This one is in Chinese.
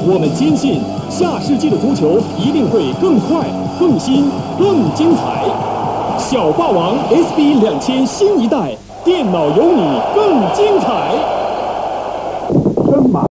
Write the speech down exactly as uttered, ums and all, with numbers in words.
我们坚信，下世纪的足球一定会更快、更新、更精彩。小霸王 S B 两千新一代，电脑有你更精彩。 真麻